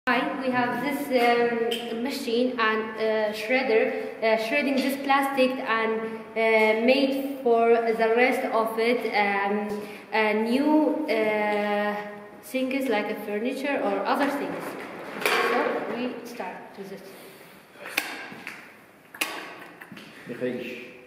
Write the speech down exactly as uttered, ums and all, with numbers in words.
Hi, we have this um, machine and uh, shredder uh, shredding this plastic and uh, made for the rest of it um, uh, new uh, things like a furniture or other things. So we start with it.